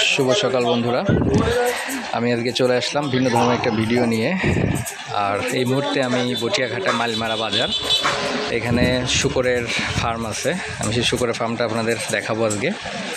শুভ সকাল বন্ধুরা, আমি আজকে চলে আসলাম ভিন্ন ধরনের একটা ভিডিও নিয়ে। আর এই মুহূর্তে আমি বটিয়াঘাটা মাইলমারা বাজার, এখানে শূকরের ফার্ম আছে। আমি সেই শূকরের ফার্মটা আপনাদের দেখাবো আজকে।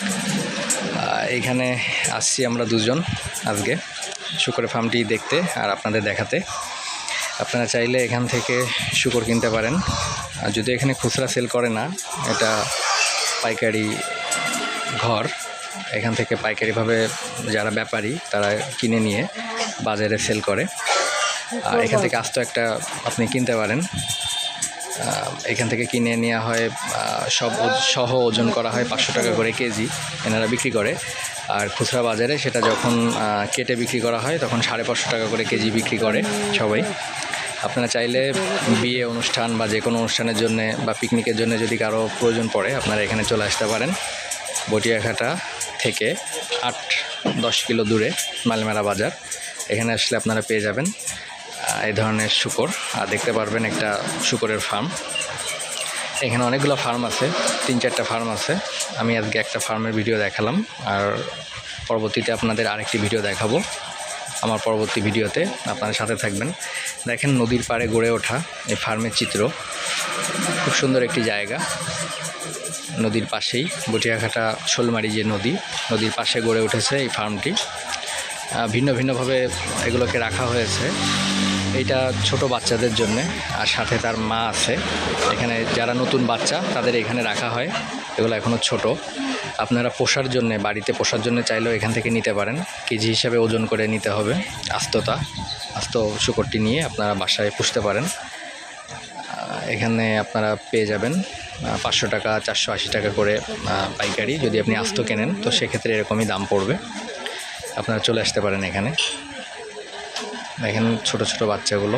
এখানে আসছি আমরা দুজন আজকে শূকরের ফার্মটি দেখতে আর আপনাদের দেখাতে। আপনারা চাইলে এখান থেকে শূকর কিনতে পারেন। আর যদি এখানে খুচরা সেল করে না, এটা পাইকারি ঘর। এখান থেকে পাইকারিভাবে যারা ব্যাপারী তারা কিনে নিয়ে বাজারে সেল করে। আর এখান থেকে আস্ত একটা আপনি কিনতে পারেন। এখান থেকে কিনে নেওয়া হয়, সব সহ ওজন করা হয় 500 টাকা করে কেজি এনারা বিক্রি করে। আর খুচরা বাজারে সেটা যখন কেটে বিক্রি করা হয় তখন 550 টাকা করে কেজি বিক্রি করে সবাই। আপনারা চাইলে বিয়ে অনুষ্ঠান বা যে কোনো অনুষ্ঠানের জন্য বা পিকনিকের জন্য যদি কারো প্রয়োজন পড়ে, আপনারা এখানে চলে আসতে পারেন। বটিয়াঘাটা থেকে 8-10 কিলো দূরে মাইলমারা বাজার। এখানে আসলে আপনারা পেয়ে যাবেন এই ধরনের শূকর, আর দেখতে পারবেন একটা শূকরের ফার্ম। এখানে অনেকগুলো ফার্ম আছে, 3-4টা ফার্ম আছে। আমি আজকে একটা ফার্মের ভিডিও দেখালাম, আর পরবর্তীতে আপনাদের আরেকটি ভিডিও দেখাবো। আমার পরবর্তী ভিডিওতে আপনারা সাথে থাকবেন। দেখেন নদীর পাড়ে গড়ে ওঠা এই ফার্মের চিত্র, খুব সুন্দর একটি জায়গা। নদীর পাশেই বটিয়াঘাটা শোলমারি যে নদীর পাশে গড়ে উঠেছে এই ফার্মটি। ভিন্ন ভিন্নভাবে এগুলোকে রাখা হয়েছে। এইটা ছোট বাচ্চাদের জন্যে, আর সাথে তার মা আছে। এখানে যারা নতুন বাচ্চা তাদের এখানে রাখা হয়। এগুলো এখনও ছোট। আপনারা পোষার জন্যে, বাড়িতে পোষার জন্য চাইলেও এখান থেকে নিতে পারেন। কেজি হিসাবে ওজন করে নিতে হবে। আস্ত শূকরটি নিয়ে আপনারা বাসায় পুষতে পারেন। এখানে আপনারা পেয়ে যাবেন 500 টাকা 480 টাকা করে পাইকারি। যদি আপনি আস্ত কেনেন তো সেক্ষেত্রে এরকমই দাম পড়বে। আপনারা চলে আসতে পারেন এখানে। দেখেন ছোট ছোট বাচ্চাগুলো।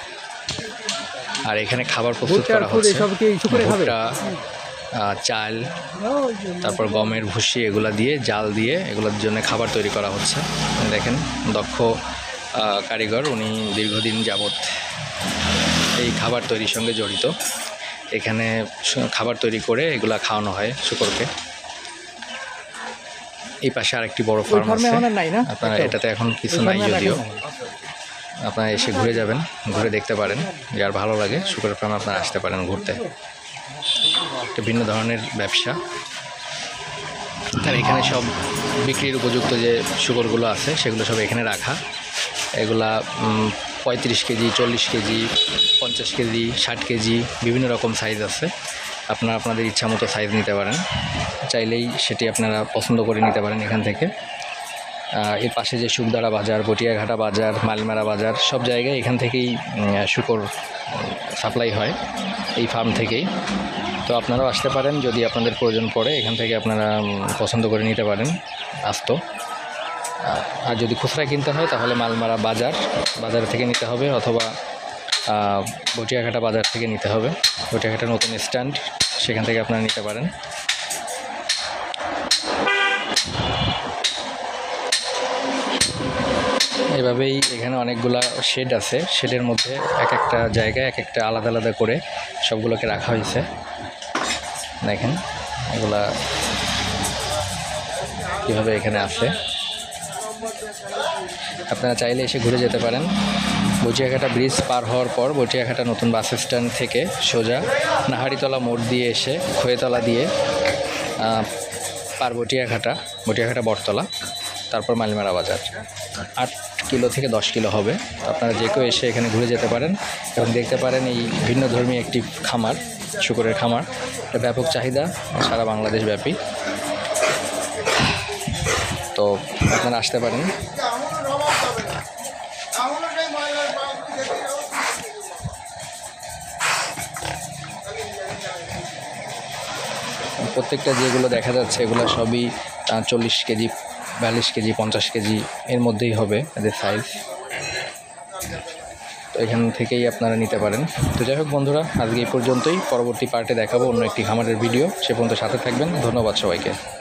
আর এখানে খাবার প্রস্তুত করা হচ্ছে, ভুট্টা, চাল, তারপর গমের ভুসি, এগুলা দিয়ে জাল দিয়ে এগুলোর জন্য খাবার তৈরি করা হচ্ছে। দেখেন দক্ষ কারিগর, উনি দীর্ঘদিন যাবৎ এই খাবার তৈরির সঙ্গে জড়িত। এখানে খাবার তৈরি করে এগুলা খাওয়ানো হয় শূকরকে। এই পাশে আরেকটি বড় ফার্ম আছে। আপনারা এটাতে এখন কিছু নাই, যদিও আপনারা এসে ঘুরে যাবেন, ঘুরে দেখতে পারেন। যার ভালো লাগে শূকরের ফার্মে আপনারা আসতে পারেন ঘুরতে। একটা ভিন্ন ধরনের ব্যবসা। আর এখানে সব বিক্রির উপযুক্ত যে শূকরগুলো আছে সেগুলো সব এখানে রাখা। এগুলা 35 কেজি, 40 কেজি, 50 কেজি, 60 কেজি, বিভিন্ন রকম সাইজ আছে। আপনারা আপনাদের ইচ্ছা মতো সাইজ নিতে পারেন। চাইলেই সেটি আপনারা পছন্দ করে নিতে পারেন এখান থেকে। এর পাশে যে শুকদারা বাজার, বটিয়াঘাটা বাজার, মাইলমারা বাজার, সব জায়গায় এখান থেকেই শূকর সাপ্লাই হয়, এই ফার্ম থেকেই। তো আপনারাও আসতে পারেন যদি আপনাদের প্রয়োজন পড়ে। এখান থেকে আপনারা পছন্দ করে নিতে পারেন আস্ত। আর যদি খুচরা কিনতে হয় তাহলে মাইলমারা বাজার থেকে নিতে হবে, অথবা বটিয়াঘাটা বাজার থেকে নিতে হবে। বটিয়াঘাটা নতুন স্ট্যান্ড, সেখান থেকে আপনারা নিতে পারেন। এভাবেই এখানে অনেকগুলা শেড আছে। শেডের মধ্যে এক একটা জায়গায় এক একটা আলাদা আলাদা করে সবগুলোকে রাখা হয়েছে। দেখেন এগুলা কীভাবে এখানে আছে। আপনারা চাইলে এসে ঘুরে যেতে পারেন। বটিয়াঘাটা ব্রিজ পার হওয়ার পর বটিয়াঘাটা নতুন বাস স্ট্যান্ড থেকে সোজা নাহারিতলা মোড় দিয়ে এসে খোয়েতলা দিয়ে পার বটিয়াঘাটা বটতলা, তারপর মাইলমারা বাজার। 8 কিলো থেকে 10 কিলো হবে। আপনারা যে কেউ এসে এখানে ঘুরে যেতে পারেন এবং দেখতে পারেন এই ভিন্ন ধর্মী একটি খামার, শূকরের খামার। এটা ব্যাপক চাহিদা সারা বাংলাদেশ ব্যাপী। তো আপনারা আসতে পারেন। প্রত্যেকটা যেগুলো দেখা যাচ্ছে এগুলো সবই 40 কেজি, 42 কেজি, 50 কেজি এর মধ্যেই হবে এদের সাইজ। তো এখান থেকেই আপনারা নিতে পারেন। তো যাই হোক বন্ধুরা, আজকে এই পর্যন্তই। পরবর্তী পার্টে দেখাবো অন্য একটি খামারের ভিডিও। সে পর্যন্ত সাথে থাকবেন। ধন্যবাদ সবাইকে।